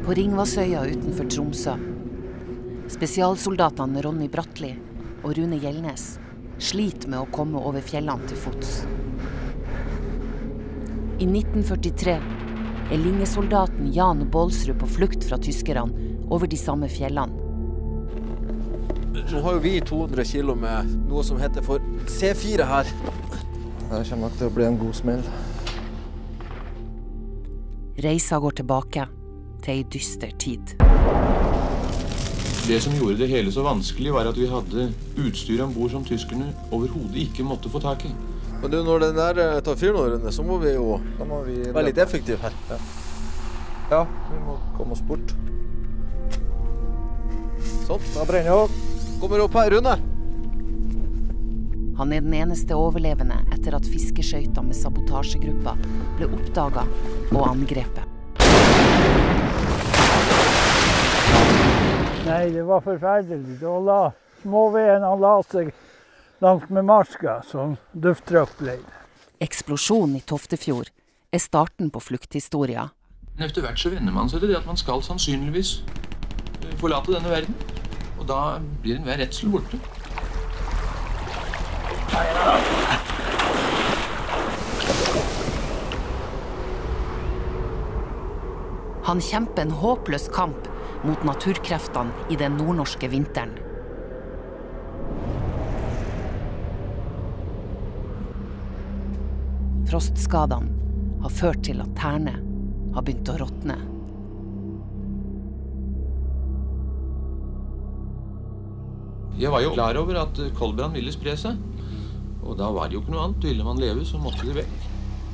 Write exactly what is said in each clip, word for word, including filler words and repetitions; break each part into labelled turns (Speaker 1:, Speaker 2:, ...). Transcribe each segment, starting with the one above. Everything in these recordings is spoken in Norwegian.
Speaker 1: På Ringvassøya utenfor Tromsø. Spesialsoldatene Ronny Bratteli og Rune Gjelnes sliter med å komme over fjellene til fots. I nitten førtitre er linjesoldaten Jan Bålsrud på flukt fra tyskerne over de samme fjellene.
Speaker 2: Nå har jo vi to hundre kilo med noe som heter for C fire her.
Speaker 3: Det kommer nok til å bli en god smell.
Speaker 1: Reisa går tilbake til en dyster tid.
Speaker 4: Det som gjorde det hele så vanskelig var at vi hadde utstyr ombord som tyskerne overhodet ikke måtte få tak i.
Speaker 2: Men du, når den der tar fyr nå, Rune, så må vi jo
Speaker 3: Da må vi
Speaker 2: være litt effektive her.
Speaker 3: Ja. ja, vi må komme oss bort.
Speaker 2: Sånn.
Speaker 3: Da brenner jeg opp.
Speaker 2: Kommer opp her, Rune.
Speaker 1: Han er den eneste overlevende etter at fiskeskøyter med sabotasjegruppa ble oppdaget og angrepet.
Speaker 5: Nei, det var forferdelig. Da la småveien han la seg langt med marska, som dufttrakk-leir.
Speaker 1: Eksplosjonen i Toftefjord er starten på flukthistoria.
Speaker 4: Men etter hvert så venner man seg til det at man skal sannsynligvis forlate denne verden. Og da blir enhver redsel borte.
Speaker 1: Han kjemper en håpløs kamp mot naturkreftene i den nordnorske vinteren. Frostskadene har ført til at tærne har begynt å råtne.
Speaker 4: Jeg var jo klar over at koldbrann ville spre seg. Og da var det jo ikke noe annet. Ville man leve, så måtte det vekk.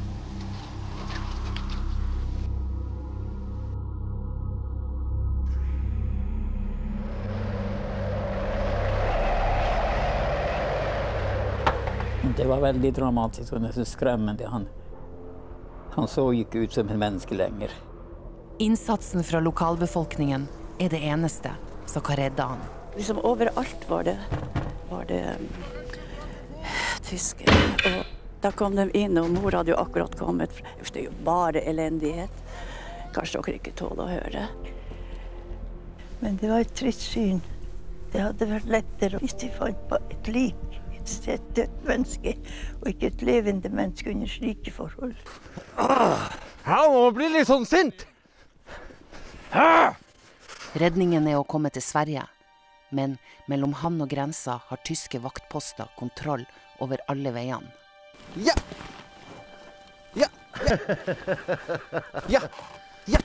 Speaker 6: Det var veldig dramatisk og nesten skremmende. Han, han så ikke ut som en menneske lenger.
Speaker 1: Innsatsen fra lokalbefolkningen er det eneste som kan redde han.
Speaker 7: Liksom overalt var det, var det um, tyskere. Og da kom de inn, og mor hadde jo akkurat kommet. Det er jo bare elendighet. Kanskje dere ikke tåler å høre.
Speaker 8: Men det var et trist syn. Det hadde vært lettere hvis de fant på et lik. Et dødt menneske, og ikke et levende menneske under slike forhold.
Speaker 2: Ah, han må bli litt sånn sint! Ah!
Speaker 1: Redningen er å komme til Sverige, men mellom han og grensa har tyske vaktposter kontroll over alle veiene.
Speaker 2: Ja! Ja! Ja! Ja! Ja!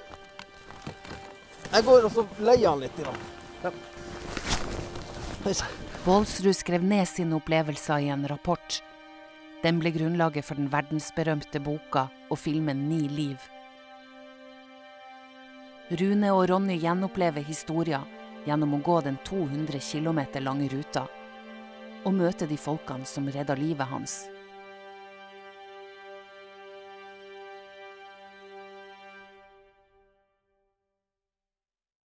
Speaker 2: Jeg går og så leier han litt. Ja.
Speaker 1: Bålsrud skrev ned sine opplevelser i en rapport. Den ble grunnlaget for den verdensberømte boka og filmen Ni liv. Rune og Ronny gjenopplever historier gjennom å gå den to hundre kilometer lange ruta og møte de folkene som redda livet hans.